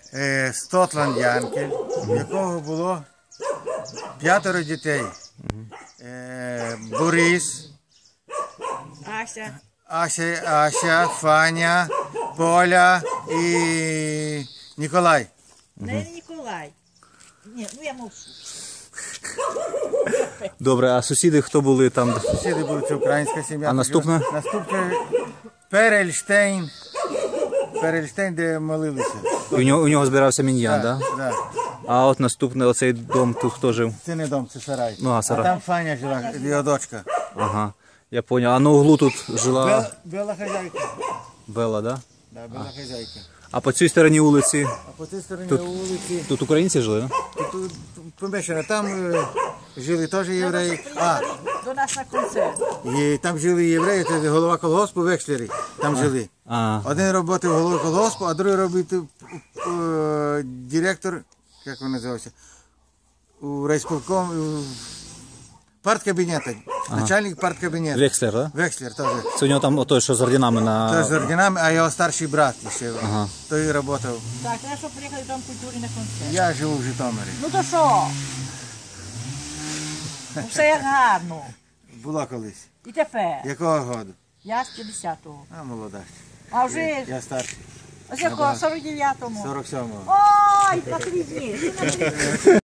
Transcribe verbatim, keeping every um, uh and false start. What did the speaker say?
е, Стотландянки, в якого було п'ятеро дітей. Е, Борис, Ася. Ася, Ася, Фаня, Поля і Ніколай. Не Ніколай. Ні, ну я мовчу. Добре, а сусіди хто були там? Сусіди були, це українська сім'я. А наступне? Наступне Перельштейн. Перельштейн, де молилися. І у нього, у нього збирався міньян, так? Да, да. А от наступне, оцей дом, тут хто жив? Це не дом, це сарай. Ну, а сарай. А там Фаня жила, його дочка. Ага, я зрозумів. А на углу тут жила Бела, бела хазяйка. Бела, так? Да, бела хазяйка. А по цій стороні вулиці, А по цій стороні Тут- вулиці, тут українці жили, так? тут, тут помешано, там е, жили теж євреї. А, До нас на концерт. і там жили євреї, це голова колгоспу Векслері, там жили. А, Один працював головою колгоспу, а другий робив е, директор, як він називався, у райсполком, у парткабінету, начальник парткабінету. Векслер, так? Векслер теж. Це у нього там той, що з орденами на... Теж з орденами, а його старший брат ще, Ага. той працював. Так, треба, щоб приїхали в Дом культури на концерт. Я живу в Житомирі. Ну то що? Ну все як гарно. Була колись. І тепер. Якого году? Я з п'ятдесятого. А, молода. А вже Я старший. з якого? сорок дев'ятому. сорок сьомого. Ой, на три дні.